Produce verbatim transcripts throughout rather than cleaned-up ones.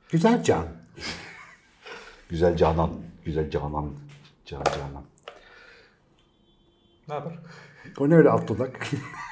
Güzel Can. Güzel Canan. Güzel Canan. Can Canan. Ne haber? O ne öyle alt dudak?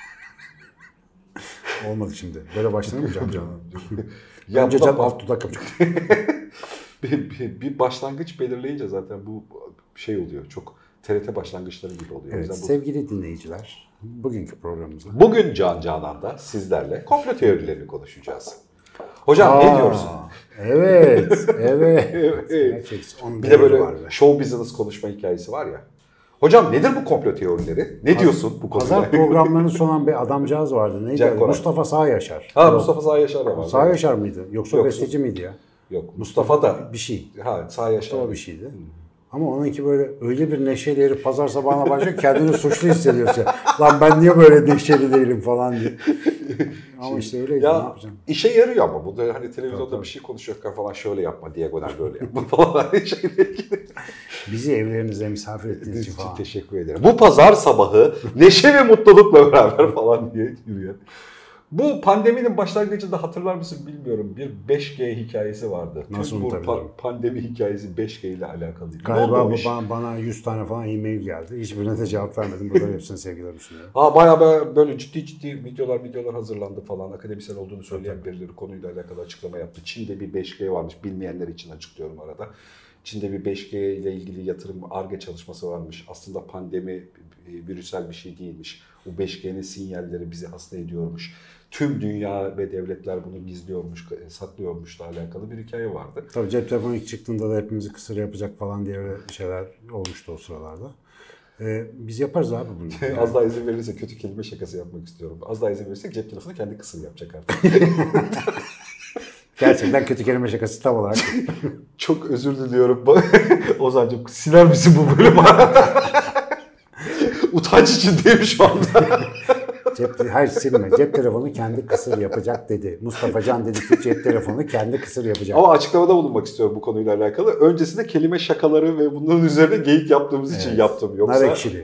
Olmadı şimdi. Böyle başlanır mı Can Canan? Ya önce Can alt dudak yapacak. bir, bir, bir başlangıç belirleyince zaten bu şey oluyor. Çok T R T başlangıçları gibi oluyor. Evet, bu... sevgili dinleyiciler, bugünkü programımızda. Bugün Can Canan'da sizlerle komplo teorilerini konuşacağız. Hocam Aa, ne diyorsun? Evet, evet. evet. Bir de böyle show business konuşma hikayesi var ya. Hocam nedir bu komplo teorileri? Ne Paz, diyorsun bu konuda? Pazar programlarını sunan bir adamcağız vardı. Neydi? Mustafa Sağ Yaşar. Ha, Mustafa Sağ Yaşar da var. Sağ Yaşar mıydı? Yoksa Yok, besteci miydi ya? Yok, Mustafa, Mustafa da bir şey. Ha, Sağ Yaşar. Mustafa bir şeydi. Hmm. Ama onunki böyle öyle bir neşeli herif pazar sabahına başlıyor kendini suçlu hissediyorsun. Lan ben niye böyle neşeli değilim falan diye. Ama şey, işte öyleydi, ya, ne yapacağım? İşe yarıyor ama bu da hani televizyonda tabii, bir şey konuşuyorken falan şöyle yapma, diagonal böyle yapma falan. Bizi evlerinize misafir ettiğiniz için falan. Teşekkür ederim. Bu pazar sabahı neşe ve mutlulukla beraber falan diye yürüyor. Bu pandeminin başlangıcında hatırlar mısın bilmiyorum, bir beş G hikayesi vardı. Nasıl Tüm bu pa- pandemi hikayesi beş G ile alakalıydı. Galiba bana, bana yüz tane falan e-mail geldi. Hiçbirine de cevap vermedim. Buradan hepsine sevgilerimi sunuyorum. Ha, bayağı böyle ciddi ciddi videolar videolar hazırlandı falan. Akademisyen olduğunu söyleyen birileri konuyla alakalı açıklama yaptı. Çin'de bir beş G varmış. Bilmeyenler için açıklıyorum arada. Çin'de bir beş G ile ilgili yatırım Ar-Ge çalışması varmış. Aslında pandemi virüsel bir şey değilmiş. O beş G'nin sinyalleri bizi hasta ediyormuş. Tüm dünya ve devletler bunu gizliyormuş, saklıyormuşla alakalı bir hikaye vardı. Tabii cep telefonu ilk çıktığında da hepimizi kısır yapacak falan diye öyle şeyler olmuştu o sıralarda. Ee, biz yaparız abi bunu. Yani. Az daha izin verirse kötü kelime şakası yapmak istiyorum. Az daha izin verirsek cep telefonu kendi kısır yapacak artık. Gerçekten kötü kelime şakası tam olarak. Çok özür diliyorum. Ozan'cığım siler misin bu bölümü? Utanç içindeyim şu anda. Cep, hayır silme. Cep telefonu kendi kısır yapacak dedi. Mustafa Can dedi ki cep telefonu kendi kısır yapacak. Ama açıklamada bulunmak istiyorum bu konuyla alakalı. Öncesinde kelime şakaları ve bunların üzerine geyik yaptığımız evet. için yaptım. Yoksa... Nar ekşili.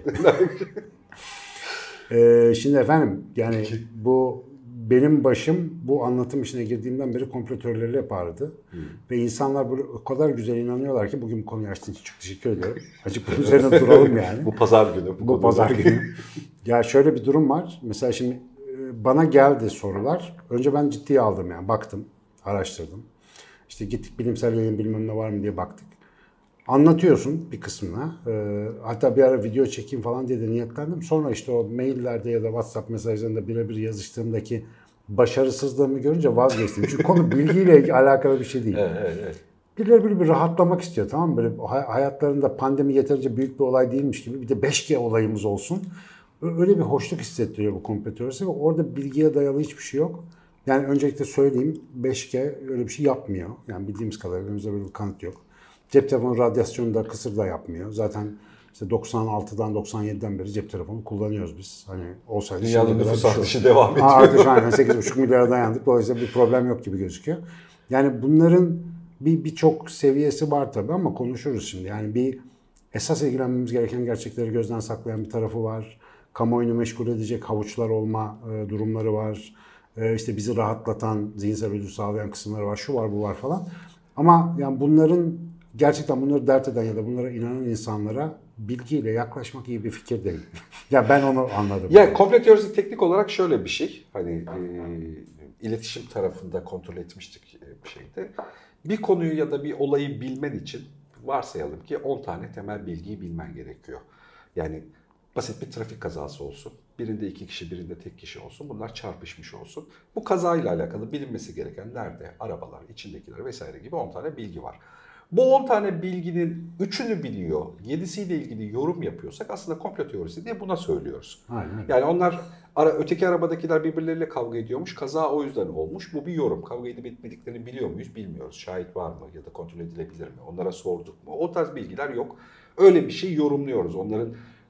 ee, şimdi efendim yani bu benim başım bu anlatım işine girdiğimden beri komplo teorileri hep ağrıdı. Hmm. Ve insanlar böyle o kadar güzel inanıyorlar ki bugün bu konuyu açtığın için çok teşekkür ediyorum. Açık bunun üzerine duralım yani. Bu pazar günü. Bu, bu pazar günü. Ya şöyle bir durum var. Mesela şimdi bana geldi sorular. Önce ben ciddiye aldım yani. Baktım, araştırdım. İşte gittik bilimsel yayın bilmem ne var mı diye baktık. Anlatıyorsun bir kısmına. Ee, hatta bir ara video çekeyim falan diye de niyetlendim. Sonra işte o maillerde ya da WhatsApp mesajlarında birebir yazıştığımdaki başarısızlığımı görünce vazgeçtim. Çünkü konu bilgiyle alakalı bir şey değil. Evet, evet, evet. Birileri böyle bir rahatlamak istiyor, tamam mı? Böyle hayatlarında pandemi yeterince büyük bir olay değilmiş gibi bir de beş G olayımız olsun. Öyle bir hoşluk hissettiriyor bu komplo teorisi ve orada bilgiye dayalı hiçbir şey yok. Yani öncelikle söyleyeyim, beş G öyle bir şey yapmıyor. Yani bildiğimiz kadarıyla elimizde böyle bir kanıt yok. Cep telefonu radyasyonu da kısır da yapmıyor. Zaten işte doksan altıdan doksan yediden beri cep telefonu kullanıyoruz biz. Hani olsaydı dünyanın nüfus artışı devam ediyor. Artış aynen sekiz buçuk milyara dayandık. Dolayısıyla bir problem yok gibi gözüküyor. Yani bunların bir birçok seviyesi var tabii ama konuşuruz şimdi. Yani bir esas ilgilenmemiz gereken gerçekleri gözden saklayan bir tarafı var. Kamuoyunu meşgul edecek havuçlar olma e, durumları var. E, işte bizi rahatlatan, zihinsel ödül sağlayan kısımları var. Şu var, bu var falan. Ama yani bunların gerçekten bunları dert eden ya da bunlara inanan insanlara bilgiyle yaklaşmak iyi bir fikir değil. Ya ben onu anladım. Ya komplo teorisi teknik olarak şöyle bir şey. Hani e, iletişim tarafında kontrol etmiştik bir şeyde. Bir konuyu ya da bir olayı bilmen için varsayalım ki on tane temel bilgiyi bilmen gerekiyor. Yani basit bir trafik kazası olsun. Birinde iki kişi, birinde tek kişi olsun. Bunlar çarpışmış olsun. Bu kazayla alakalı bilinmesi gereken nerede, arabalar, içindekiler vesaire gibi on tane bilgi var. Bu on tane bilginin üçünü biliyor, yedisiyle ilgili yorum yapıyorsak aslında komplo teorisi diye buna söylüyoruz. Aynen. Yani onlar, ara, öteki arabadakiler birbirleriyle kavga ediyormuş, kaza o yüzden olmuş. Bu bir yorum. Kavga edip etmediklerini biliyor muyuz? Bilmiyoruz. Şahit var mı ya da kontrol edilebilir mi? Onlara sorduk mu? O tarz bilgiler yok. Öyle bir şey yorumluyoruz. Onların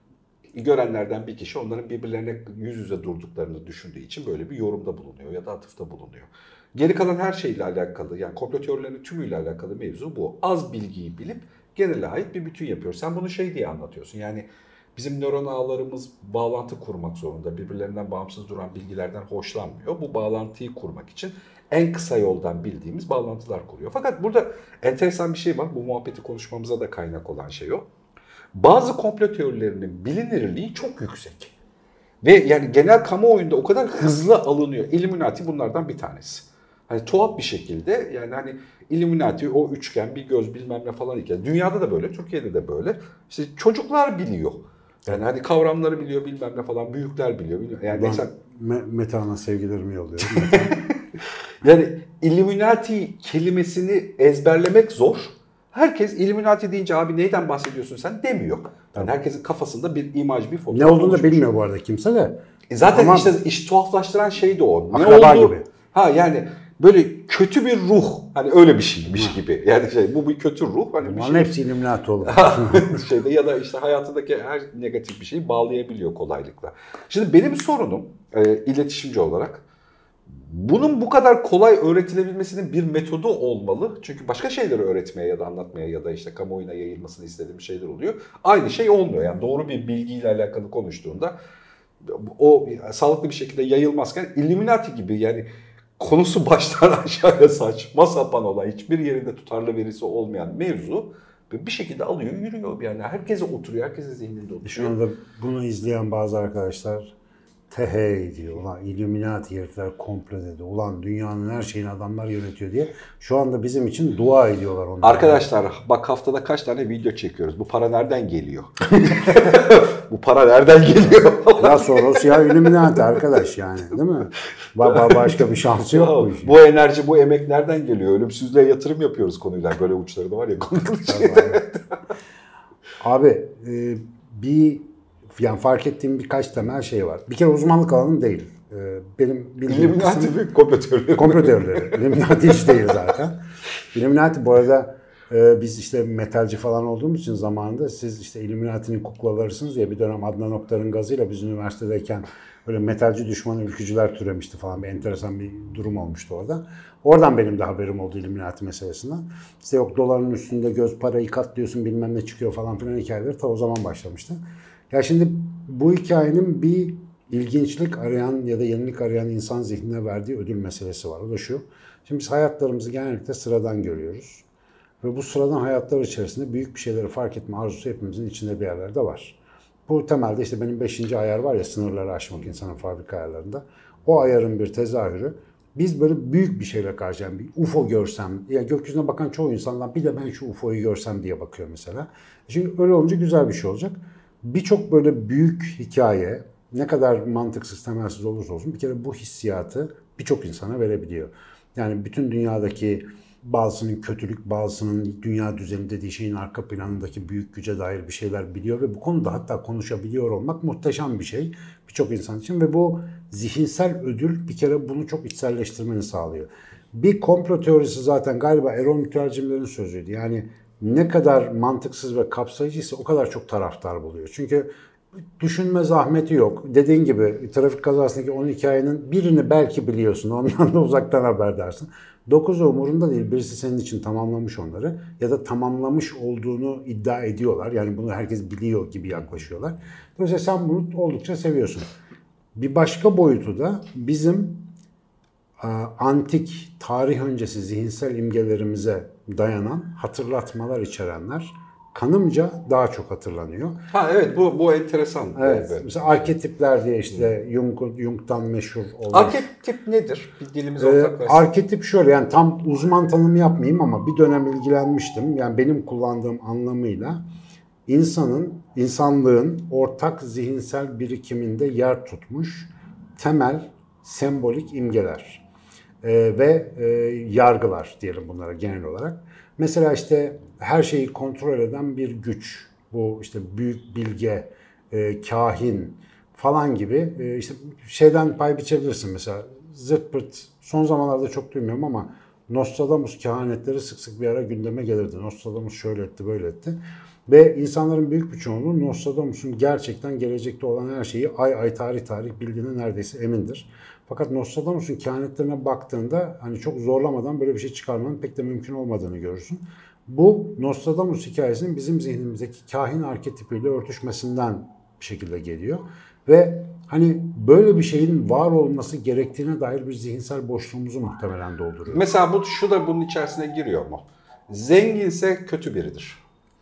görenlerden bir kişi onların birbirlerine yüz yüze durduklarını düşündüğü için böyle bir yorumda bulunuyor ya da atıfta bulunuyor. Geri kalan her şeyle alakalı, yani komplo teorilerinin tümüyle alakalı mevzu bu. Az bilgiyi bilip genele ait bir bütün yapıyoruz. Sen bunu şey diye anlatıyorsun, yani Bizim nöron ağlarımız bağlantı kurmak zorunda. Birbirlerinden bağımsız duran bilgilerden hoşlanmıyor. Bu bağlantıyı kurmak için en kısa yoldan bildiğimiz bağlantılar kuruyor. Fakat burada enteresan bir şey var. Bu muhabbeti konuşmamıza da kaynak olan şey o. Bazı komplo teorilerinin bilinirliği çok yüksek. Ve yani genel kamuoyunda o kadar hızlı alınıyor. Illuminati bunlardan bir tanesi. Hani tuhaf bir şekilde yani hani Illuminati o üçgen bir göz bilmem ne falan iken dünyada da böyle, Türkiye'de de böyle. İşte çocuklar biliyor. Yani hani kavramları biliyor bilmem ne falan, büyükler biliyor. biliyor. Yani ben mesela Me- Meta'na sevgilerimi yolluyorum. yani Illuminati kelimesini ezberlemek zor. Herkes Illuminati deyince abi neyden bahsediyorsun sen demiyor. Yani herkesin kafasında bir imaj, bir fotoğraf Ne olduğunu da oluşmuş. bilmiyor bu arada kimse de. E zaten Ama işte iş tuhaflaştıran şey de o. Ne akraba oldu? gibi. Ha yani böyle kötü bir ruh. Hani öyle bir şeymiş gibi. Yani şey bu bir kötü ruh. Hani bir bunların şey. hepsi Illuminati olur. Şeyde ya da işte hayatındaki her negatif bir şeyi bağlayabiliyor kolaylıkla. Şimdi benim sorunum e, iletişimci olarak bunun bu kadar kolay öğretilebilmesinin bir metodu olmalı. Çünkü başka şeyleri öğretmeye ya da anlatmaya ya da işte kamuoyuna yayılmasını istediğim şeyler oluyor. Aynı şey olmuyor. Yani doğru bir bilgiyle alakalı konuştuğunda o sağlıklı bir şekilde yayılmazken Illuminati gibi yani konusu baştan aşağıya saçma sapan olan hiçbir yerinde tutarlı verisi olmayan mevzu bir şekilde alıyor yürüyor. Yani herkese oturuyor, herkesin zihninde oturuyor. Şu anda bunu izleyen bazı arkadaşlar tehey diyor. Ulan Illuminati herifler komplo dedi. Ulan dünyanın her şeyini adamlar yönetiyor diye. Şu anda bizim için dua ediyorlar onlar. Arkadaşlar bak haftada kaç tane video çekiyoruz. Bu para nereden geliyor? Bu para nereden geliyor? Ya Soros ya Illuminati arkadaş yani değil mi? Ba başka bir şansı yok bu işin. Bu enerji, bu emek nereden geliyor? Ölümsüzlüğe yatırım yapıyoruz konuyla. Böyle uçları da var ya konunun şeyde. Abi e, bir yani fark ettiğim birkaç temel şey var. Bir kere uzmanlık alanım değil. E, benim bildiğim Illuminati mi? Komplo teorileri. Komplo teorileri. Illuminati hiç değil zaten. Illuminati bu arada e, biz işte metalci falan olduğumuz için zamanında siz işte Illuminati'nin kuklalarısınız diye bir dönem Adnan Oktar'ın gazıyla biz üniversitedeyken böyle metalci düşmanı ülkücüler türemişti falan. Bir enteresan bir durum olmuştu orada. Oradan benim de haberim oldu Illuminati meselesinden. İşte yok doların üstünde göz parayı katlıyorsun bilmem ne çıkıyor falan filan hikayeleri ta o zaman başlamıştı. Ya şimdi bu hikayenin bir ilginçlik arayan ya da yenilik arayan insan zihnine verdiği ödül meselesi var. O da şu. Şimdi biz hayatlarımızı genellikle sıradan görüyoruz. Ve bu sıradan hayatlar içerisinde büyük bir şeyleri fark etme arzusu hepimizin içinde bir yerlerde var. Bu temelde işte benim beşinci ayar var ya sınırları aşmak insanın fabrika ayarlarında. O ayarın bir tezahürü. Biz böyle büyük bir şeyle karşılaşan bir U F O görsem, ya gökyüzüne bakan çoğu insanlar bir de ben şu U F O'yu görsem diye bakıyor mesela. Çünkü öyle olunca güzel bir şey olacak. Birçok böyle büyük hikaye ne kadar mantıksız, temelsiz olursa olsun bir kere bu hissiyatı birçok insana verebiliyor. Yani bütün dünyadaki bazısının kötülük, bazısının dünya düzeni dediği şeyin arka planındaki büyük güce dair bir şeyler biliyor ve bu konuda hatta konuşabiliyor olmak muhteşem bir şey birçok insan için ve bu zihinsel ödül bir kere bunu çok içselleştirmeni sağlıyor. Bir komplo teorisi zaten galiba Erol Mütercimler'in sözüydü. Yani ne kadar mantıksız ve kapsayıcıysa o kadar çok taraftar buluyor. Çünkü düşünme zahmeti yok. Dediğin gibi trafik kazasındaki on hikayenin birini belki biliyorsun. Ondan da uzaktan haberdarsın. dokuzu umurunda değil. Birisi senin için tamamlamış onları. Ya da tamamlamış olduğunu iddia ediyorlar. Yani bunu herkes biliyor gibi yaklaşıyorlar. Dolayısıyla sen bunu oldukça seviyorsun. Bir başka boyutu da bizim antik, tarih öncesi zihinsel imgelerimize dayanan hatırlatmalar içerenler kanımca daha çok hatırlanıyor. Ha evet bu bu enteresan. Evet. Evet. Mesela arketipler diye işte Jung, Jung'dan meşhur olmuş. Arketip nedir? Bir dilimize Ee, ortaklaşsın. arketip şöyle yani tam uzman tanımı yapmayayım ama bir dönem ilgilenmiştim. Yani benim kullandığım anlamıyla insanın, insanlığın ortak zihinsel birikiminde yer tutmuş temel sembolik imgeler ee, ve e, yargılar diyelim bunlara genel olarak. Mesela işte her şeyi kontrol eden bir güç, bu işte büyük bilge, e, kahin falan gibi e, işte şeyden pay biçebilirsin mesela zırt pırt son zamanlarda çok duymuyorum ama Nostradamus kehanetleri sık sık bir ara gündeme gelirdi. Nostradamus şöyle etti, böyle etti. Ve insanların büyük bir çoğunluğu Nostradamus'un gerçekten gelecekte olan her şeyi ay ay tarih tarih bildiğine neredeyse emindir. Fakat Nostradamus'un kehanetlerine baktığında hani çok zorlamadan böyle bir şey çıkarmanın pek de mümkün olmadığını görürsün. Bu Nostradamus hikayesinin bizim zihnimizdeki kahin arketipiyle örtüşmesinden bir şekilde geliyor. Ve hani böyle bir şeyin var olması gerektiğine dair bir zihinsel boşluğumuzu muhtemelen dolduruyor. Mesela bu şu da bunun içerisine giriyor mu? Zenginse kötü biridir.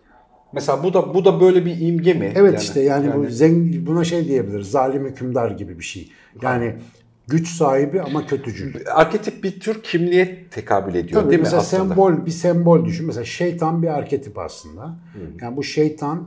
Mesela bu da bu da böyle bir imge mi? Evet yani, işte yani, yani... Bu zengin, buna şey diyebiliriz. Zalim hükümdar gibi bir şey. Yani ha. güç sahibi ama kötücül. Arketip bir tür kimliğe tekabül ediyor. Tabii, değil mi aslında? Sembol, bir sembol düşün. Mesela şeytan bir arketip aslında. Hmm. Yani bu şeytan,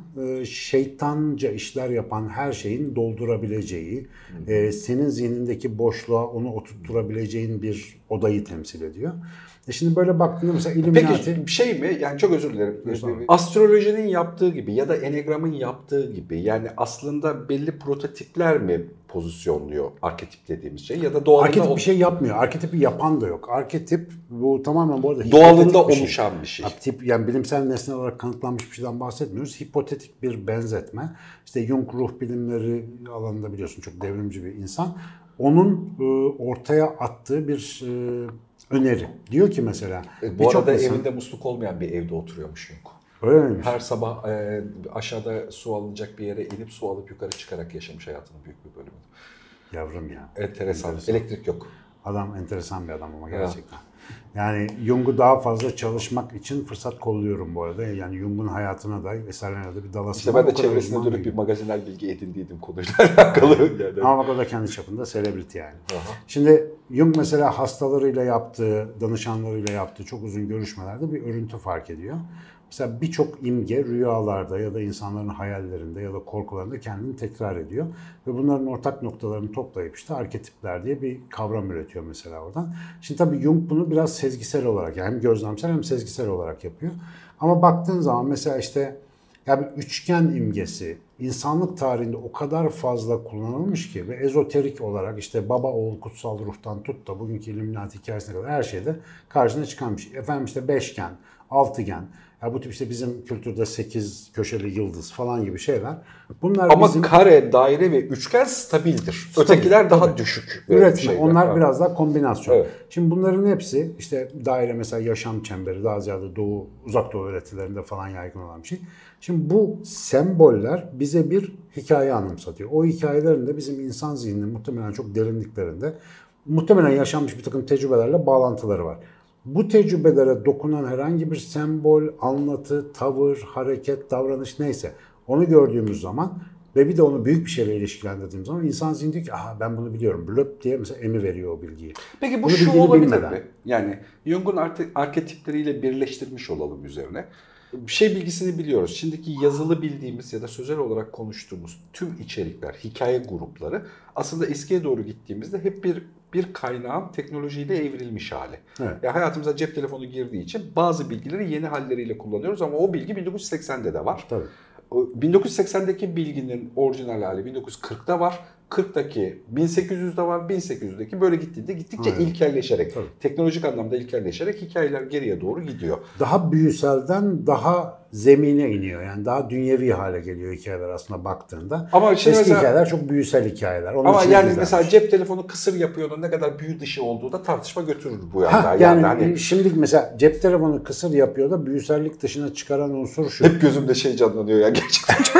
şeytanca işler yapan her şeyin doldurabileceği, hmm. senin zihnindeki boşluğa onu oturtturabileceğin bir odayı temsil ediyor. E şimdi böyle baktığında mesela Illuminati... Peki bir şey mi? Yani çok özür dilerim. Astrolojinin yaptığı gibi ya da enegramın yaptığı gibi yani aslında belli prototipler mi pozisyonluyor arketip dediğimiz şey ya da doğalında... Arketip bir şey yapmıyor. Arketipi yapan da yok. Arketip bu tamamen bu arada... Doğalında bir oluşan şey. bir şey. Arketip yani bilimsel nesne olarak kanıtlanmış bir şeyden bahsetmiyoruz. Hipotetik bir benzetme. İşte Jung ruh bilimleri alanında biliyorsun çok devrimci bir insan. Onun e, ortaya attığı bir... E, öneri. Diyor ki mesela... E, bu arada insan... evinde musluk olmayan bir evde oturuyormuş Jung. Öyle miymiş? Her sabah e, aşağıda su alınacak bir yere inip su alıp yukarı çıkarak yaşamış hayatının büyük bir bölümünü. Yavrum ya. Enteresan. enteresan. Elektrik yok. Adam enteresan bir adam ama gerçekten. Ya. Yani Jung'u daha fazla çalışmak için fırsat kolluyorum bu arada. Yani Jung'un hayatına da, eserlerine de bir dalasın. İşte ben de çevresine dönüp bir magazinel bilgi edindiydim konuyla alakalı. Yani. Ama bak o da kendi çapında celebrity yani. Aha. Şimdi Jung mesela hastalarıyla yaptığı, danışanlarıyla yaptığı çok uzun görüşmelerde bir örüntü fark ediyor. Mesela birçok imge rüyalarda ya da insanların hayallerinde ya da korkularında kendini tekrar ediyor. Ve bunların ortak noktalarını toplayıp işte arketipler diye bir kavram üretiyor mesela oradan. Şimdi tabii Jung bunu biraz sezgisel olarak yani hem gözlemsel hem sezgisel olarak yapıyor. Ama baktığın zaman mesela işte ya bir üçgen imgesi insanlık tarihinde o kadar fazla kullanılmış ki ve ezoterik olarak işte baba oğul kutsal ruhtan tut da bugünkü Illuminati hikayesine kadar her şeyde karşına çıkan bir şey. Efendim işte beşgen, altıgen, ya bu tip işte bizim kültürde sekiz köşeli yıldız falan gibi şeyler. Bunlar ama bizim... kare, daire ve üçgen stabildir. Stabil, Ötekiler daha tabii. düşük. Üretme. Onlar ha. biraz daha kombinasyon. Evet. Şimdi bunların hepsi işte daire mesela yaşam çemberi daha ziyade doğu, uzak doğu öğretilerinde falan yaygın olan bir şey. Şimdi bu semboller bize bir hikaye anımsatıyor. O hikayelerin de bizim insan zihninin muhtemelen çok derinliklerinde muhtemelen yaşanmış bir takım tecrübelerle bağlantıları var. Bu tecrübelere dokunan herhangi bir sembol, anlatı, tavır, hareket, davranış neyse onu gördüğümüz zaman ve bir de onu büyük bir şeyle ilişkilendirdiğimiz zaman insan zihni diyor ki aha ben bunu biliyorum. Blöp diye mesela emi veriyor o bilgiyi. Peki bu bunu şu olabilir bilmeden. mi? Yani Jung'un arketipleriyle birleştirmiş olalım üzerine. Bir şey bilgisini biliyoruz. Şimdiki yazılı bildiğimiz ya da sözel olarak konuştuğumuz tüm içerikler, hikaye grupları aslında eskiye doğru gittiğimizde hep bir bir kaynağın teknolojiyle evrilmiş hali. Evet. Yani hayatımıza cep telefonu girdiği için bazı bilgileri yeni halleriyle kullanıyoruz ama o bilgi bin dokuz yüz seksende de var. Tabii. bin dokuz yüz seksendeki bilginin orijinal hali bin dokuz yüz kırkta var. kırktaki bin sekiz yüzde var, bin sekiz yüzdeki böyle gittiğinde gittikçe Aynen. ilkelleşerek, Tabii. teknolojik anlamda ilkelleşerek hikayeler geriye doğru gidiyor. Daha büyüselden daha zemine iniyor. Yani daha dünyevi hale geliyor hikayeler aslında baktığında. Ama eski mesela, hikayeler çok büyüsel hikayeler. Onun ama yani mesela cep telefonu kısır yapıyordu, ne kadar büyü dışı olduğu da tartışma götürür bu yanda. Ha, yani, yani hani... şimdi mesela cep telefonu kısır yapıyor da büyüsellik dışına çıkaran unsur şu. Hep gözümde şey canlanıyor ya gerçekten çok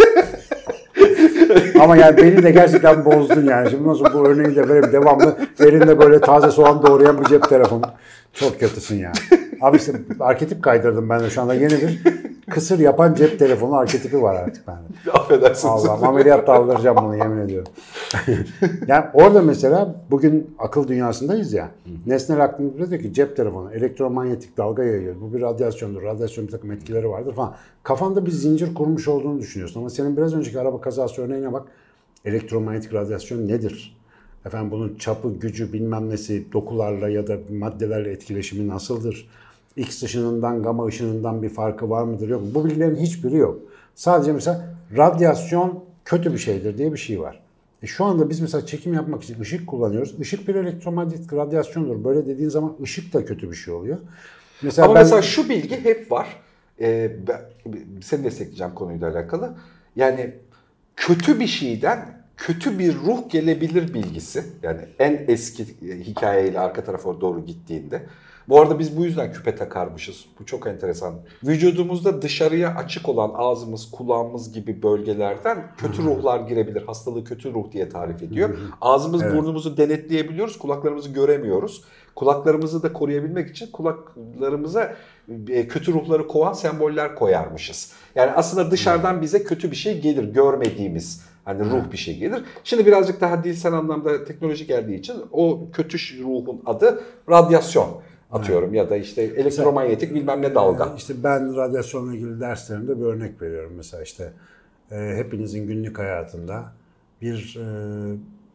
Ama yani beni de gerçekten bozdun yani. Şimdi nasıl bu örneği de vereyim devamlı elinde böyle taze soğan doğrayan bir cep telefonu. Çok kötüsün ya. Abi işte arketip kaydırdım ben de şu anda yeni bir kısır yapan cep telefonu arketipi var artık bende. Affedersiniz. Allah'ım ameliyat aldıracağım bunu yemin ediyorum. Yani orada mesela bugün akıl dünyasındayız ya. Nesnel aklımızda diyor ki cep telefonu elektromanyetik dalga yayıyor. Bu bir radyasyondur. Radyasyon bir takım etkileri vardır falan. Kafanda bir zincir kurmuş olduğunu düşünüyorsun. Ama senin biraz önceki araba kazası örneğine bak. Elektromanyetik radyasyon nedir? Efendim bunun çapı, gücü, bilmem nesi, dokularla ya da maddelerle etkileşimi nasıldır? X ışınından, gama ışınından bir farkı var mıdır yok mu? Bu bilgilerin hiçbiri yok. Sadece mesela radyasyon kötü bir şeydir diye bir şey var. E şu anda biz mesela çekim yapmak için ışık kullanıyoruz. Işık bir elektromanyetik radyasyondur. Böyle dediğin zaman ışık da kötü bir şey oluyor. Mesela Ama ben... mesela şu bilgi hep var. Ee, ben, seni destekleyeceğim konuyla alakalı. Yani kötü bir şeyden kötü bir ruh gelebilir bilgisi. Yani en eski hikayeyle arka tarafa doğru gittiğinde. Bu arada biz bu yüzden küpe takarmışız. Bu çok enteresan. Vücudumuzda dışarıya açık olan ağzımız, kulağımız gibi bölgelerden kötü ruhlar girebilir. Hastalığı kötü ruh diye tarif ediyor. Ağzımız, evet. Burnumuzu denetleyebiliyoruz. Kulaklarımızı göremiyoruz. Kulaklarımızı da koruyabilmek için kulaklarımıza kötü ruhları kovan semboller koyarmışız. Yani aslında dışarıdan bize kötü bir şey gelir, görmediğimiz hani ruh bir şey gelir. Şimdi birazcık daha dilsel anlamda teknoloji geldiği için o kötü ruhun adı radyasyon atıyorum, evet. Ya da işte elektromanyetik bilmem ne dalga. İşte ben radyasyonla ilgili derslerimde bir örnek veriyorum. Mesela işte e, hepinizin günlük hayatında bir e,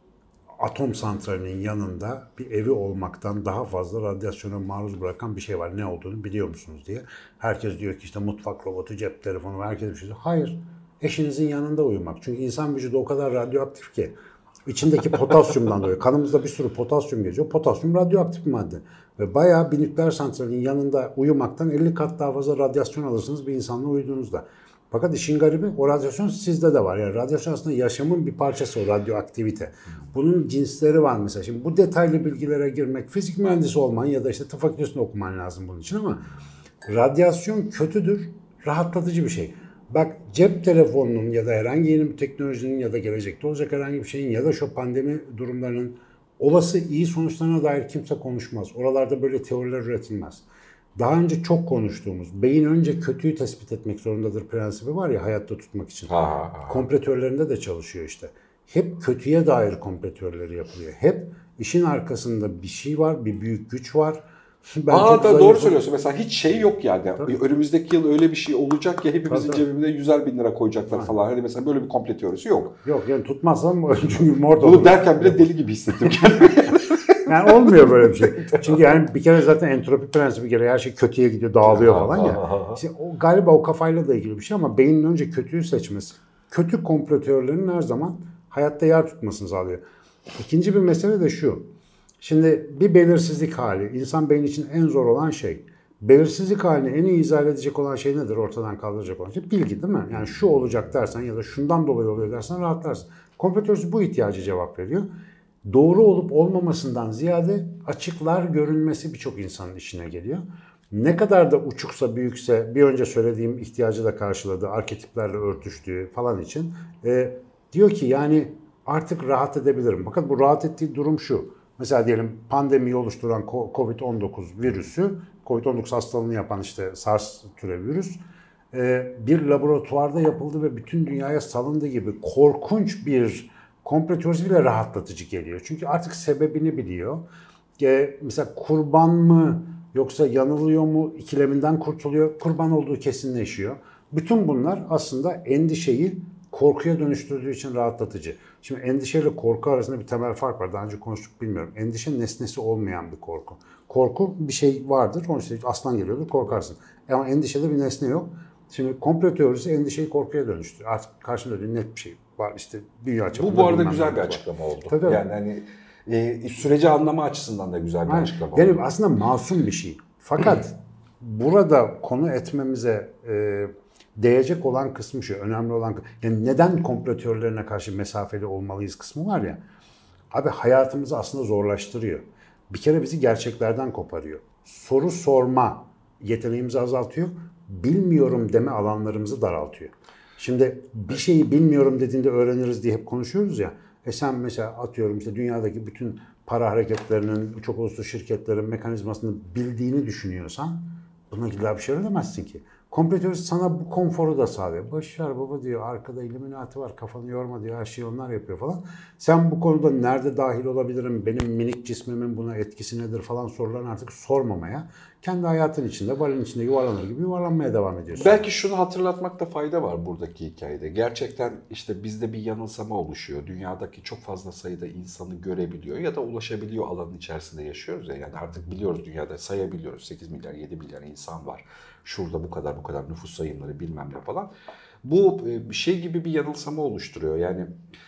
atom santralinin yanında bir evi olmaktan daha fazla radyasyona maruz bırakan bir şey var. Ne olduğunu biliyor musunuz diye. Herkes diyor ki işte mutfak robotu, cep telefonu, herkes bir şey diyor. Hayır. Eşinizin yanında uyumak. Çünkü insan vücudu o kadar radyoaktif ki. İçindeki potasyumdan dolayı. Kanımızda bir sürü potasyum geziyor. Potasyum radyoaktif bir madde. Ve bayağı bir nükleer santralin yanında uyumaktan elli kat daha fazla radyasyon alırsınız bir insanla uyuduğunuzda. Fakat işin garibi o radyasyon sizde de var. Yani radyasyon aslında yaşamın bir parçası, o radyoaktivite. Bunun cinsleri var mesela. Şimdi bu detaylı bilgilere girmek, fizik mühendisi olman ya da işte tıp fakültesinde okuman lazım bunun için ama radyasyon kötüdür, rahatlatıcı bir şey. Bak cep telefonunun ya da herhangi yeni bir teknolojinin ya da gelecekte olacak herhangi bir şeyin ya da şu pandemi durumlarının olası iyi sonuçlarına dair kimse konuşmaz. Oralarda böyle teoriler üretilmez. Daha önce çok konuştuğumuz beyin önce kötüyü tespit etmek zorundadır prensibi var ya hayatta tutmak için. Ha, ha. Komplo teorilerinde de çalışıyor işte. Hep kötüye dair komplo teorileri yapılıyor. Hep işin arkasında bir şey var, bir büyük güç var. Ben Aa da doğru söylüyorsun. Mesela hiç şey yok yani. Tabii. Önümüzdeki yıl öyle bir şey olacak ya hepimizin tabii, cebine yüzer bin lira koyacaklar ha. falan. Hani mesela böyle bir komplo teorisi yok. Yok yani tutmazsam çünkü morda Bunu derken bile deli gibi hissettim kendimi. Yani olmuyor böyle bir şey. Çünkü yani bir kere zaten entropi prensibi gereği her şey kötüye gidiyor, dağılıyor falan ya. İşte o, galiba o kafayla da ilgili bir şey ama beynin önce kötüyü seçmesi, kötü komplo teorilerinin her zaman hayatta yer tutmasını sağlıyor. İkinci bir mesele de şu. Şimdi bir belirsizlik hali, insan beyni için en zor olan şey. Belirsizlik halini en iyi izah edecek olan şey nedir? Ortadan kaldıracak olan şey bilgi değil mi? Yani şu olacak dersen ya da şundan dolayı oluyor dersen rahatlarsın. Komplo teorisi bu ihtiyacı cevap veriyor. Doğru olup olmamasından ziyade açıklar görünmesi birçok insanın işine geliyor. Ne kadar da uçuksa büyükse bir önce söylediğim ihtiyacı da karşıladığı, arketiplerle örtüştüğü falan için e, diyor ki yani artık rahat edebilirim. Fakat bu rahat ettiği durum şu. Mesela diyelim pandemiyi oluşturan kovid on dokuz virüsü, kovid on dokuz hastalığını yapan işte SARS türevi virüs bir laboratuvarda yapıldı ve bütün dünyaya salındı gibi korkunç bir komplo teorisi bile rahatlatıcı geliyor. Çünkü artık sebebini biliyor. Mesela kurban mı yoksa yanılıyor mu ikileminden kurtuluyor. Kurban olduğu kesinleşiyor. Bütün bunlar aslında endişeyi korkuya dönüştürdüğü için rahatlatıcı. Şimdi endişeyle korku arasında bir temel fark var. Daha önce konuştuk bilmiyorum. Endişe nesnesi olmayan bir korku. Korku bir şey vardır. Onun işte aslan geliyordur korkarsın. Ama endişede bir nesne yok. Şimdi komplo teorisi endişeyi korkuya dönüştürüyor. Artık karşımda bir net bir şey var. İşte dünya çapında. Bu bu arada güzel bir açıklama oldu. Tabii. Yani hani e, süreci anlama açısından da güzel bir yani, açıklama yani oldu. Aslında masum bir şey. Fakat burada konu etmemize e, değecek olan kısmı şu, önemli olan yani neden komplo teorilerine karşı mesafeli olmalıyız kısmı var ya. Abi hayatımızı aslında zorlaştırıyor. Bir kere bizi gerçeklerden koparıyor. Soru sorma yeteneğimizi azaltıyor. Bilmiyorum deme alanlarımızı daraltıyor. Şimdi bir şeyi bilmiyorum dediğinde öğreniriz diye hep konuşuyoruz ya. E sen mesela atıyorum işte dünyadaki bütün para hareketlerinin, çok uluslu şirketlerin mekanizmasını bildiğini düşünüyorsan buna illa bir şey öğrenemezsin ki. Komplo teorisi sana bu konforu da sağlıyor. Boşver baba diyor, arkada Illuminati var, kafanı yorma diyor, her şeyi onlar yapıyor falan. Sen bu konuda nerede dahil olabilirim, benim minik cismimin buna etkisi nedir falan sorularını artık sormamaya, kendi hayatın içinde, valin içinde yuvarlanır gibi yuvarlanmaya devam ediyorsun. Belki şunu hatırlatmakta fayda var buradaki hikayede. Gerçekten işte bizde bir yanılsama oluşuyor. Dünyadaki çok fazla sayıda insanı görebiliyor ya da ulaşabiliyor alanın içerisinde yaşıyoruz ya. Yani artık biliyoruz dünyada sayabiliyoruz. sekiz milyar, yedi milyar insan var. Şurada bu kadar bu kadar nüfus sayımları bilmem ne falan. Bu bir şey gibi bir yanılsama oluşturuyor. Yani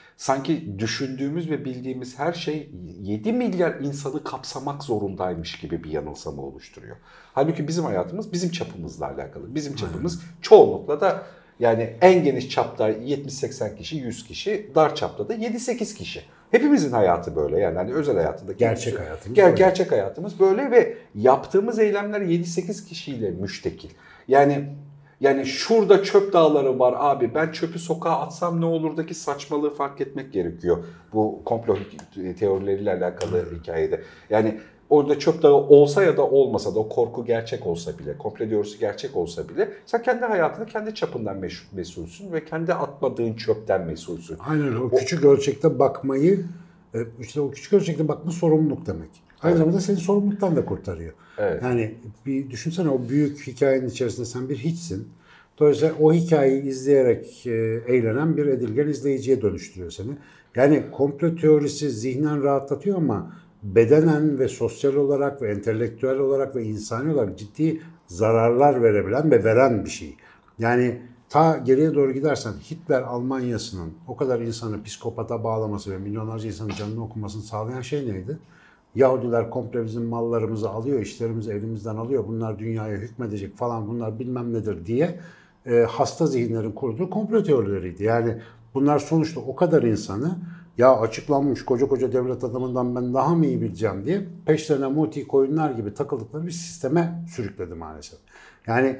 sanki düşündüğümüz ve bildiğimiz her şey yedi milyar insanı kapsamak zorundaymış gibi bir yanılsama oluşturuyor. Halbuki bizim hayatımız bizim çapımızla alakalı. Bizim çapımız çoğunlukla da Yani en geniş çapta yetmiş seksen kişi, yüz kişi, dar çapta da yedi sekiz kişi. Hepimizin hayatı böyle yani hani özel hayatındaki gerçek hayatımız ger- böyle. gerçek hayatımız böyle ve yaptığımız eylemler yedi sekiz kişiyle müştekil. Yani yani şurada çöp dağları var abi, ben çöpü sokağa atsam ne olurdaki saçmalığı fark etmek gerekiyor bu komplo teorileriyle alakalı hikayede. Yani orada çöp dağı olsa ya da olmasa da, o korku gerçek olsa bile, komplo teorisi gerçek olsa bile sen kendi hayatını kendi çapından meş- mesulsün ve kendi atmadığın çöpten mesulsün. Aynen öyle. O, o küçük ölçekte bakmayı, işte o küçük ölçekte bakma sorumluluk demek. Aynı evet. zamanda seni sorumluluktan da kurtarıyor. Evet. Yani bir düşünsene, o büyük hikayenin içerisinde sen bir hiçsin. Dolayısıyla o hikayeyi izleyerek e, eğlenen bir edilgen izleyiciye dönüştürüyor seni. Yani komplo teorisi zihnen rahatlatıyor ama bedenen ve sosyal olarak ve entelektüel olarak ve insani olarak ciddi zararlar verebilen ve veren bir şey. Yani ta geriye doğru gidersen Hitler Almanyası'nın o kadar insanı psikopata bağlaması ve milyonlarca insanın canını okumasını sağlayan şey neydi? Yahudiler komple bizim mallarımızı alıyor, işlerimizi elimizden alıyor, bunlar dünyaya hükmedecek falan, bunlar bilmem nedir diye e, hasta zihinlerin kurduğu komplo teorileriydi. Yani bunlar sonuçta o kadar insanı, ya açıklanmış koca koca devlet adamından ben daha mı iyi bileceğim diye peşlerine muti koyunlar gibi takıldıkları bir sisteme sürükledi maalesef. Yani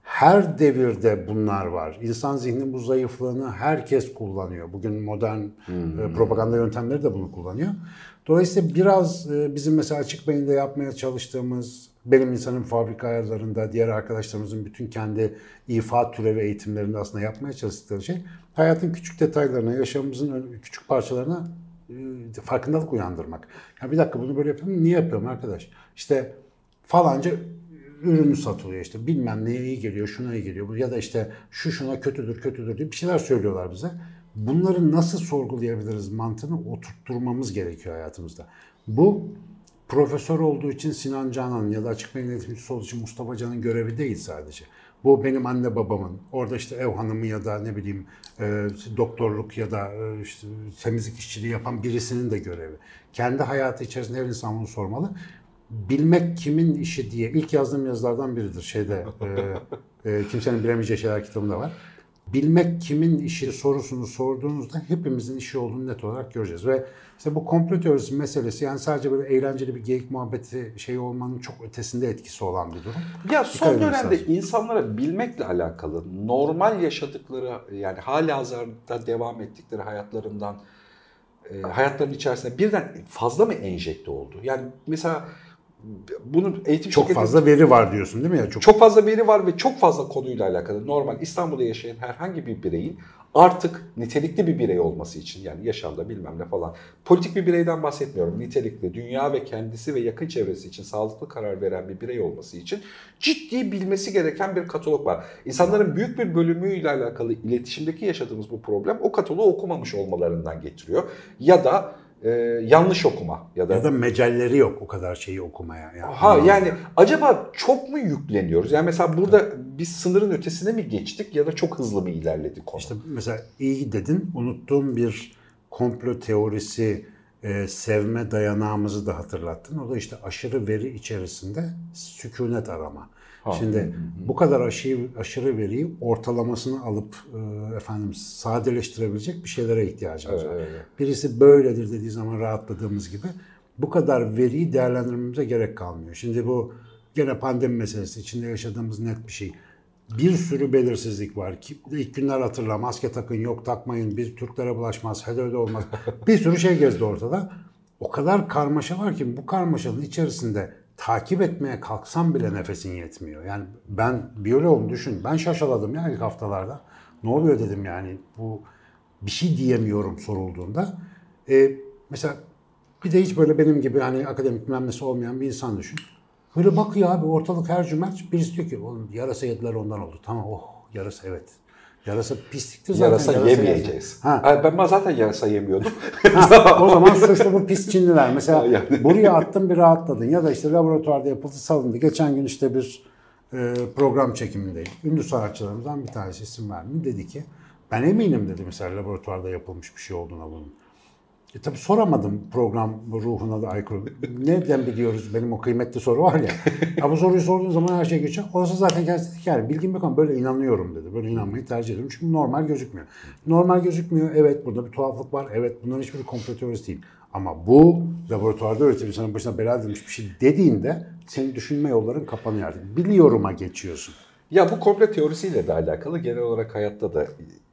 her devirde bunlar var. İnsan zihninin bu zayıflığını herkes kullanıyor. Bugün modern hmm. propaganda yöntemleri de bunu kullanıyor. Dolayısıyla biraz bizim mesela Açık Beyin'de yapmaya çalıştığımız, benim insanın fabrika ayarlarında, diğer arkadaşlarımızın bütün kendi ifa türevi eğitimlerinde aslında yapmaya çalıştıkları şey, hayatın küçük detaylarına, yaşamımızın küçük parçalarına farkındalık uyandırmak. Ya bir dakika, bunu böyle yapıyorum, niye yapıyorum arkadaş? İşte falanca ürünü satılıyor, işte bilmem neye iyi geliyor, şuna iyi geliyor ya da işte şu şuna kötüdür kötüdür diye bir şeyler söylüyorlar bize. Bunları nasıl sorgulayabiliriz mantığını oturtturmamız gerekiyor hayatımızda. Bu profesör olduğu için Sinan Canan ya da Açık Bey'in eğitimcisi olduğu için Mustafa Can'ın görevi değil sadece. Bu benim anne babamın, orada işte ev hanımı ya da ne bileyim e, doktorluk ya da e, işte temizlik işçiliği yapan birisinin de görevi. Kendi hayatı içerisinde her insan bunu sormalı. Bilmek kimin işi diye ilk yazdığım yazılardan biridir. Şeyde e, e, Kimsenin Bilemeyeceği Şeyler kitabında var. Bilmek kimin işi sorusunu sorduğunuzda hepimizin işi olduğunu net olarak göreceğiz. Ve işte bu komplo teorisi meselesi, yani sadece böyle eğlenceli bir geyik muhabbeti şey olmanın çok ötesinde etkisi olan bir durum. Ya son dönemde lazım. insanlara bilmekle alakalı normal yaşadıkları, yani halihazırda devam ettikleri hayatlarından, e, hayatların içerisinde birden fazla mı enjekte oldu? Yani mesela bunun eğitim çok şirketi, fazla veri var diyorsun değil mi ya? Çok... çok fazla veri var ve çok fazla konuyla alakalı. Normal İstanbul'da yaşayan herhangi bir bireyin artık nitelikli bir birey olması için, yani yaşamda bilmem ne falan, politik bir bireyden bahsetmiyorum. Nitelikli, dünya ve kendisi ve yakın çevresi için sağlıklı karar veren bir birey olması için ciddi bilmesi gereken bir katalog var. İnsanların büyük bir bölümüyle alakalı iletişimdeki yaşadığımız bu problem o kataloğu okumamış olmalarından getiriyor. Ya da Ee, yanlış okuma ya da ya da mecelleri yok o kadar şeyi okumaya. Yani. Ha yani acaba çok mu yükleniyoruz? Yani mesela burada biz sınırın ötesine mi geçtik ya da çok hızlı mı ilerledi konu? İşte mesela iyi dedin, unuttuğum bir komplo teorisi e, sevme dayanağımızı da hatırlattın. O da işte aşırı veri içerisinde sükunet arama. Ha. Şimdi hı hı. bu kadar aşırı, aşırı veriyi ortalamasını alıp e, efendim sadeleştirebilecek bir şeylere ihtiyacımız evet, var. Evet. Birisi böyledir dediği zaman rahatladığımız gibi bu kadar veriyi değerlendirmemize gerek kalmıyor. Şimdi bu gene pandemi meselesi, içinde yaşadığımız net bir şey. Bir sürü belirsizlik var. İlk günler hatırla, maske takın, yok takmayın, biz Türklere bulaşmaz, hede öde olmaz. Bir sürü şey gezdi ortada. O kadar karmaşa var ki bu karmaşanın içerisinde takip etmeye kalksam bile nefesin yetmiyor. Yani ben biyoloğum, düşün. Ben şaşaladım ya ilk haftalarda. Ne oluyor dedim yani. Bu bir şey diyemiyorum sorulduğunda. Ee, mesela bir de hiç böyle benim gibi hani akademik mühendisi olmayan bir insan düşün. Böyle bakıyor abi, ortalık her cümerç. Birisi diyor ki oğlum yarasa yediler ondan oldu. Tamam, oh yarasa evet. Yarasa pisliktir zaten. Yarasa, yarasa yemeyeceğiz. Ha. Ben zaten yarasa yemiyordum. Ha, o zaman suçlu bu pis Çinliler. Mesela yani. Buraya attın bir rahatladın. Ya da işte laboratuvarda yapıldı, salındı. Geçen gün işte bir e, program çekimindeydik. Ünlü sanatçılarımızdan bir tanesi, isim vermeyeyim, dedi ki ben eminim dedi mesela laboratuvarda yapılmış bir şey olduğuna bunun. E tabii soramadım program ruhuna da aykırı. Nereden biliyoruz benim o kıymetli soru var ya. Ya bu soruyu sorduğun zaman her şey geçer. Orası zaten kendisi dedi ki yani bilgim yok ama böyle inanıyorum dedi. Böyle inanmayı tercih ediyorum. Çünkü normal gözükmüyor. Normal gözükmüyor. Evet burada bir tuhaflık var. Evet bunların hiçbiri komplo teorisi değil. Ama bu laboratuvarda üretilmiş sana başına bela edilmiş bir şey dediğinde senin düşünme yolların kapanıyor artık. Biliyorum'a geçiyorsun. Ya bu komplo teorisiyle de alakalı genel olarak hayatta da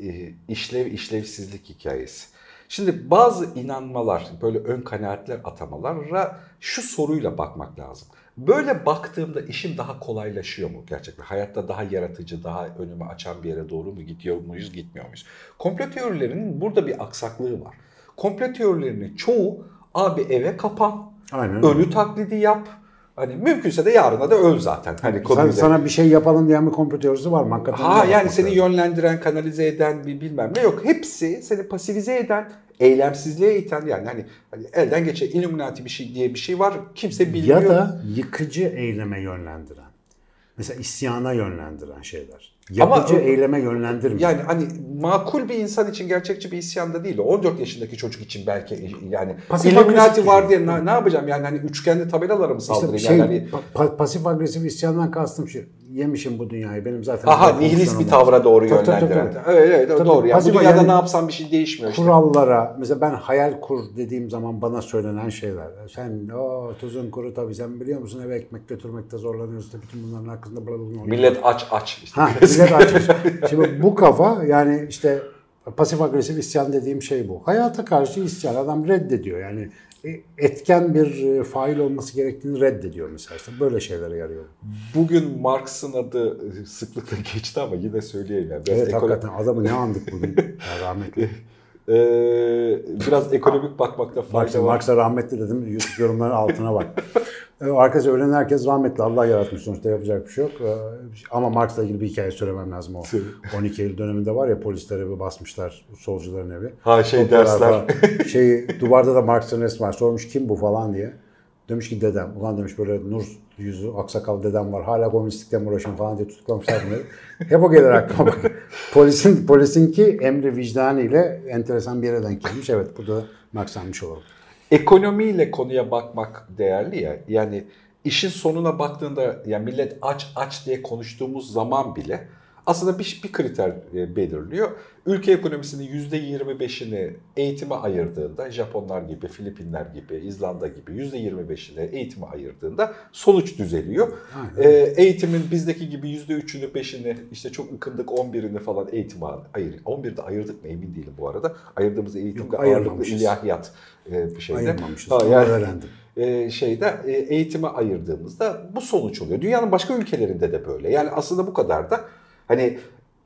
işlev işlevsizlik hikayesi. Şimdi bazı inanmalar, böyle ön kanaatler atamalara şu soruyla bakmak lazım. Böyle baktığımda işim daha kolaylaşıyor mu gerçekten? Hayatta daha yaratıcı, daha önümü açan bir yere doğru mu gidiyor muyuz, gitmiyor muyuz? Komplo teorilerinin burada bir aksaklığı var. Komplo teorilerinin çoğu abi eve kapan, Aynen. ölü taklidi yap. Hani mümkünse de yarına da öl zaten. Hani sana, sana bir şey yapalım diyen bir komplo teorisi var mı? Hakikaten ha yani seni yani. yönlendiren, kanalize eden bir bilmem ne yok. Hepsi seni pasifize eden, eylemsizliğe iten yani hani, hani elden geçen Illuminati bir şey diye bir şey var. Kimse bilmiyor. Ya da yıkıcı eyleme yönlendiren. Mesela isyana yönlendiren şeyler. Yapıcı Ama, eyleme yönlendirmiyor. Yani hani makul bir insan için gerçekçi bir isyan da değil. on dört yaşındaki çocuk için belki yani pasif Illuminati var diye ne, ne yapacağım yani hani üçgenli tabelalara mı saldırayım? İşte şey, yani hani... pa- pasif agresif isyandan kastım şu. Yemişim bu dünyayı benim zaten. Aha nihilist bir tavra doğru tabii, yönlendiren. Tabii, tabii. Evet, evet tabii, doğru. Yani bu dünyada yani, ne yapsam bir şey değişmiyor işte. Kurallara mesela ben hayal kur dediğim zaman bana söylenen şeyler. Sen o tuzun kuru tabii sen biliyor musun eve ekmek götürmekte zorlanıyorsun. Bütün bunların hakkında bla bla bla. Millet aç aç. Işte. Ha, millet aç. Şimdi bu kafa yani işte pasif agresif isyan dediğim şey bu. Hayata karşı isyan adam reddediyor yani. Etken bir fail olması gerektiğini reddediyor mesela. İşte böyle şeylere yarıyor. Bugün Marx'ın adı sıklıkla geçti ama yine söyleyeyim. Yani. Biraz evet ekolo- hakikaten adamı ne andık bugün ya, rahmetli. Ee, biraz ekonomik bakmakta fayda Bak, var. Marx'a rahmetli dedim. YouTube yorumların altına bak. Arkadaşlar ölen herkes rahmetli. Allah yaratmış sonuçta yapacak bir şey yok. Ama Marx'la ilgili bir hikaye söylemem lazım. O on iki Eylül döneminde var ya polislere bir basmışlar solcuların evi. Ha şey dersler. Şey duvarda da Marx'ın resmi var. Sormuş kim bu falan diye. Demiş ki dedem. Ulan demiş böyle nur yüzü aksakal dedem var. Hala komünistlikten uğraşıyorum falan diye tutuklamışlar bunları. Hep o gelir aklıma bak. Polisin, polisinki emri vicdanı ile enteresan bir yere denk gelmiş. Evet burada Marx'lanmış olalım. Ekonomiyle konuya bakmak değerli ya. Yani işin sonuna baktığında ya millet aç aç diye konuştuğumuz zaman bile aslında bir, bir kriter belirliyor. Ülke ekonomisinin yüzde yirmi beşini eğitime ayırdığında Japonlar gibi, Filipinler gibi, İzlanda gibi yüzde yirmi beşini eğitime ayırdığında sonuç düzeliyor. Ee, eğitimin bizdeki gibi yüzde üçünü beşini işte çok ıkındık on birini falan eğitime ayır. on birde ayırdık mı emin değilim bu arada. Ayırdığımız eğitimde ağırlıklı ilahiyat bir şeyde. Ayırmamışız. Ha, yani, öğrendim. E, şeyde e, eğitime ayırdığımızda bu sonuç oluyor. Dünyanın başka ülkelerinde de böyle. Yani aslında bu kadar da hani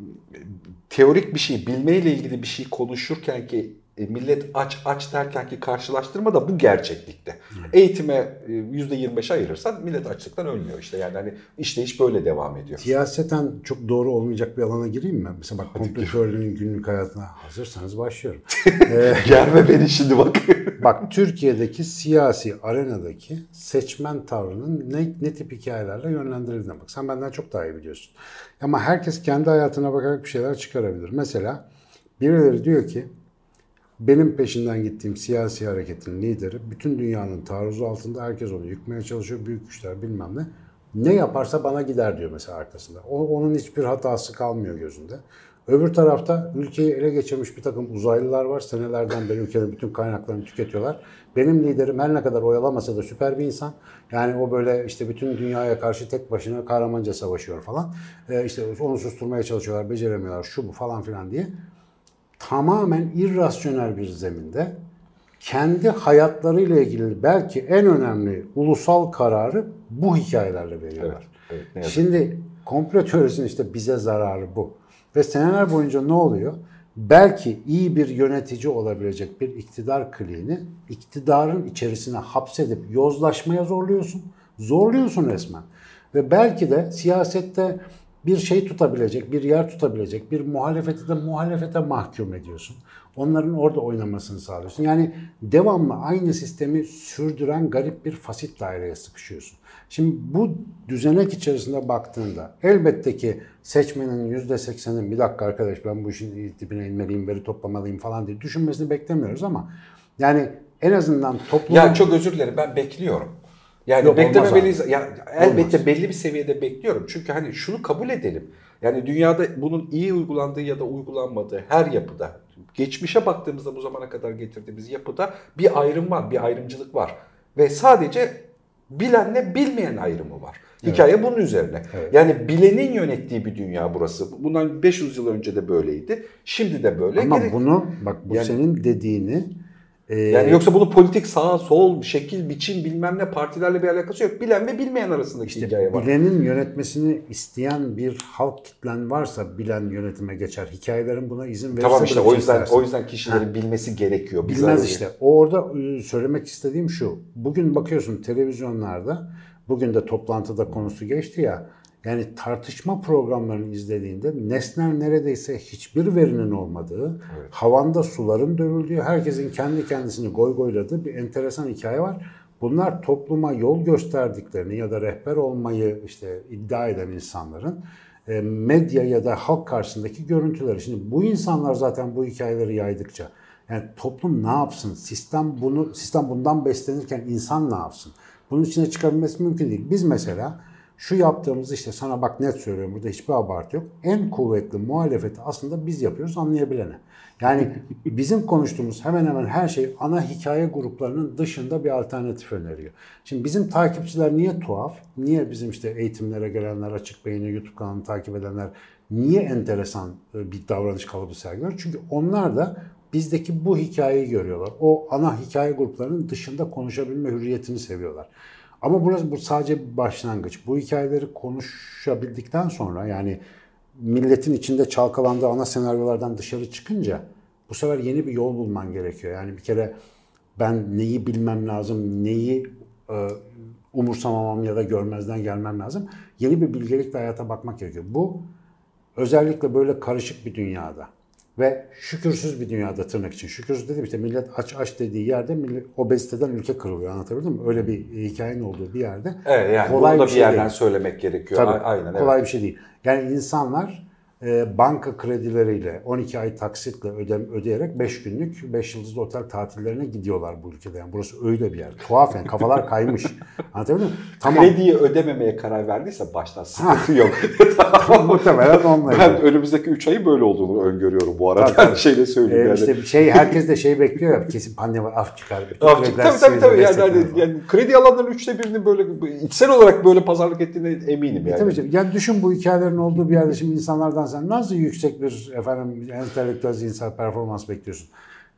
teorik bir şey, bilmeyle ilgili bir şey konuşurken ki e, millet aç aç derken ki karşılaştırma da bu gerçeklikte. Hmm. Eğitime e, yüzde yirmi beş ayırırsan millet açlıktan ölmüyor işte. Yani hani işleyiş böyle devam ediyor. Siyaseten çok doğru olmayacak bir alana gireyim mi? Mesela bak komplo teorilerinin günlük hayatına hazırsanız başlıyorum. ee, Gelme beni şimdi bak. Bak Türkiye'deki siyasi arenadaki seçmen tavrının ne, ne tip hikayelerle yönlendirildiğine bak. Sen benden çok daha iyi biliyorsun. Ama herkes kendi hayatına bakarak bir şeyler çıkarabilir. Mesela birileri diyor ki benim peşinden gittiğim siyasi hareketin lideri bütün dünyanın taarruzu altında herkes onu yıkmaya çalışıyor. Büyük güçler bilmem ne. Ne yaparsa bana gider diyor mesela arkasında. O, onun hiçbir hatası kalmıyor gözünde. Öbür tarafta ülkeyi ele geçirmiş bir takım uzaylılar var. Senelerden beri ülkenin bütün kaynaklarını tüketiyorlar. Benim liderim her ne kadar oyalamasa da süper bir insan. Yani o böyle işte bütün dünyaya karşı tek başına kahramanca savaşıyor falan. Ee, işte onu susturmaya çalışıyorlar, beceremiyorlar, şu bu falan filan diye. Tamamen irrasyonel bir zeminde kendi hayatlarıyla ilgili belki en önemli ulusal kararı bu hikayelerle veriyorlar. Evet, evet, şimdi komplo teorisinin işte bize zararı bu. Ve seneler boyunca ne oluyor? Belki iyi bir yönetici olabilecek bir iktidar kliğini iktidarın içerisine hapsedip yozlaşmaya zorluyorsun. Zorluyorsun resmen. Ve belki de siyasette bir şey tutabilecek, bir yer tutabilecek, bir muhalefeti de muhalefete mahkum ediyorsun. Onların orada oynamasını sağlıyorsun. Yani devamlı aynı sistemi sürdüren garip bir fasit daireye sıkışıyorsun. Şimdi bu düzenek içerisinde baktığında elbette ki seçmenin yüzde seksenin bir dakika arkadaş ben bu işin dibine inmeliyim, veri toplamalıyım falan diye düşünmesini beklemiyoruz ama Yani en azından toplum... Ya çok özür dilerim, ben bekliyorum. Yani Yok, beklememeliyiz. Ya elbette olmaz. belli bir seviyede bekliyorum. Çünkü hani şunu kabul edelim. Yani dünyada bunun iyi uygulandığı ya da uygulanmadığı her yapıda, geçmişe baktığımızda bu zamana kadar getirdiğimiz yapıda bir ayrım var, bir ayrımcılık var. Ve sadece bilenle bilmeyen ayrımı var. Hikaye evet. Bunun üzerine. Evet. Yani bilenin yönettiği bir dünya burası. Bundan beş yüz yıl önce de böyleydi. Şimdi de böyle. Ama Gerek... bunu bak bu yani, senin dediğini e... yani yoksa bunun politik sağ, sol, şekil, biçim bilmem ne partilerle bir alakası yok. Bilen ve bilmeyen arasındaki işte hikaye var. Bilenin yönetmesini isteyen bir halk kitlen varsa bilen yönetime geçer. Hikayelerin buna izin verirse tamam işte o yüzden istersen. o yüzden kişilerin ha. bilmesi gerekiyor. Bilmez işte. O orada söylemek istediğim şu. Bugün bakıyorsun televizyonlarda, bugün de toplantıda konusu geçti ya. Yani tartışma programlarını izlediğinde nesnel neredeyse hiçbir verinin olmadığı, evet. havanda suların dövüldüğü, herkesin kendi kendisini goygoyladığı bir enteresan hikaye var. Bunlar topluma yol gösterdiklerini ya da rehber olmayı işte iddia eden insanların e, medya ya da halk karşısındaki görüntüleri. Şimdi bu insanlar zaten bu hikayeleri yaydıkça yani toplum ne yapsın? Sistem bunu sistem bundan beslenirken insan ne yapsın? Bunun içine çıkabilmesi mümkün değil. Biz mesela şu yaptığımız işte sana bak net söylüyorum burada hiçbir abartı yok. En kuvvetli muhalefeti aslında biz yapıyoruz anlayabilene. Yani bizim konuştuğumuz hemen hemen her şey ana hikaye gruplarının dışında bir alternatif öneriyor. Şimdi bizim takipçiler niye tuhaf? Niye bizim işte eğitimlere gelenler, Açık Beyin'i, YouTube kanalını takip edenler niye enteresan bir davranış kalıbı sergiliyor? Çünkü onlar da bizdeki bu hikayeyi görüyorlar. O ana hikaye gruplarının dışında konuşabilme hürriyetini seviyorlar. Ama burası bu sadece bir başlangıç. Bu hikayeleri konuşabildikten sonra yani milletin içinde çalkalandığı ana senaryolardan dışarı çıkınca bu sefer yeni bir yol bulman gerekiyor. Yani bir kere ben neyi bilmem lazım, neyi e, umursamamam ya da görmezden gelmem lazım. Yeni bir bilgelikle hayata bakmak gerekiyor. Bu özellikle böyle karışık bir dünyada ve şükürsüz bir dünyada tırnak için. Şükürsüz dedim işte millet aç aç dediği yerde millet, obeziteden ülke kırılıyor anlatabildim mi? Öyle bir hikayenin olduğu bir yerde. Evet yani kolay bunu da bir, şey bir yerden değil. Söylemek gerekiyor. Tabii, aynen kolay evet. bir şey değil. Yani insanlar e, banka kredileriyle on iki ay taksitle öde, ödeyerek beş günlük beş yıldızlı otel tatillerine gidiyorlar bu ülkede. Yani burası öyle bir yer. Tuhaf yani kafalar kaymış. Anlatabildim mi? Tamam. Krediyi ödememeye karar verdiyse baştan sıkıntı yok. Tamam. Muhtemelen onunla. Ben önümüzdeki üç ayın böyle olduğunu öngörüyorum bu arada. Tabii, şeyle söyleyeyim. Ee, yani. İşte şey herkes de şey bekliyor ya kesin pandemi af çıkar. Af çıkar. Tabii tabii tabii. Yani, yani, yani kredi alanların üçte birinin böyle içsel olarak böyle pazarlık ettiğine eminim yani. E, tabii canım. Yani düşün bu hikayelerin olduğu bir yerde şimdi insanlardan sen nasıl yüksek bir efendim entelektüel zihinsel performans bekliyorsun.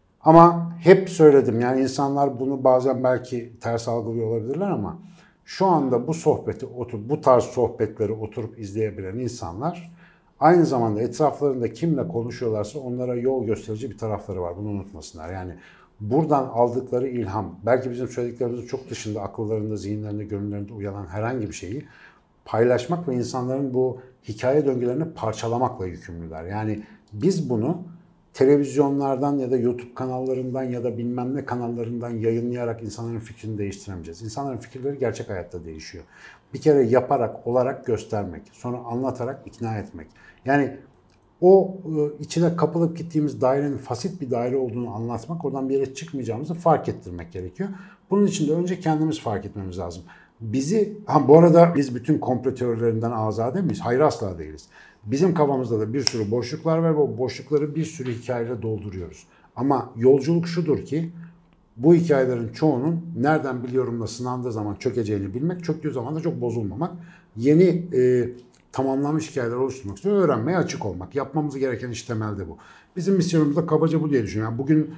Ama hep söyledim yani insanlar bunu bazen belki ters algılıyor olabilirler ama şu anda bu sohbeti oturup bu tarz sohbetleri oturup izleyebilen insanlar aynı zamanda etraflarında kimle konuşuyorlarsa onlara yol gösterici bir tarafları var. Bunu unutmasınlar. Yani buradan aldıkları ilham belki bizim söylediklerimizin çok dışında akıllarında, zihinlerinde, gönüllerinde uyanan herhangi bir şeyi paylaşmak ve insanların bu hikaye döngülerini parçalamakla yükümlüler. Yani biz bunu televizyonlardan ya da YouTube kanallarından ya da bilmem ne kanallarından yayınlayarak insanların fikrini değiştiremeyeceğiz. İnsanların fikirleri gerçek hayatta değişiyor. Bir kere yaparak, olarak göstermek, sonra anlatarak ikna etmek. Yani o içine kapılıp gittiğimiz dairenin fasit bir daire olduğunu anlatmak, oradan bir yere çıkmayacağımızı fark ettirmek gerekiyor. Bunun için de önce kendimiz fark etmemiz lazım. Bizi, ha bu arada biz bütün komplo teorilerinden azade miyiz? Hayır asla değiliz. Bizim kafamızda da bir sürü boşluklar var ve o boşlukları bir sürü hikayeyle dolduruyoruz. Ama yolculuk şudur ki bu hikayelerin çoğunun nereden biliyorumla sınandığı zaman çökeceğini bilmek, çöktüğü zaman da çok bozulmamak. Yeni e, tamamlanmış hikayeler oluşturmak için öğrenmeye açık olmak. Yapmamız gereken iş temelde bu. Bizim misyonumuz da kabaca bu diye düşünüyorum. Yani bugün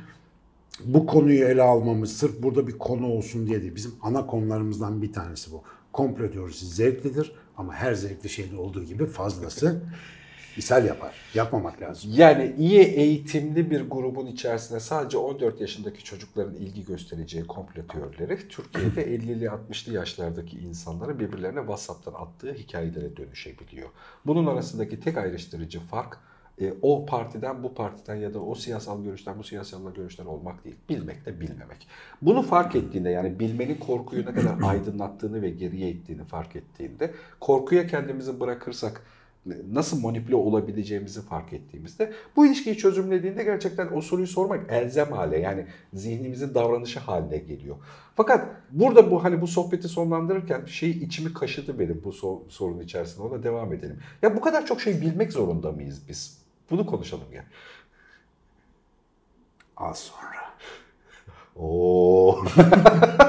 bu konuyu ele almamız sırf burada bir konu olsun diye değil. Bizim ana konularımızdan bir tanesi bu. Komplo teorisi zevklidir ama her zevkli şeyde olduğu gibi fazlası ishal yapar. Yapmamak lazım. Yani iyi eğitimli bir grubun içerisinde sadece on dört yaşındaki çocukların ilgi göstereceği komplo teorileri Türkiye'de ellili altmışlı yaşlardaki insanların birbirlerine WhatsApp'tan attığı hikayelere dönüşebiliyor. Bunun arasındaki tek ayrıştırıcı fark E, o partiden bu partiden ya da o siyasal görüşten bu siyasal görüşten olmak değil. Bilmek de bilmemek. Bunu fark ettiğinde yani bilmenin korkuyu ne kadar aydınlattığını ve geriye ittiğini fark ettiğinde korkuya kendimizi bırakırsak nasıl manipüle olabileceğimizi fark ettiğimizde bu ilişkiyi çözümlediğinde gerçekten o soruyu sormak elzem hale, yani zihnimizin davranışı haline geliyor. Fakat burada bu hani bu sohbeti sonlandırırken şey içimi kaşıdı benim bu sor, sorunun içerisinde, ona devam edelim. Ya bu kadar çok şey bilmek zorunda mıyız biz? Bunu konuşalım ya. Az sonra. Oo.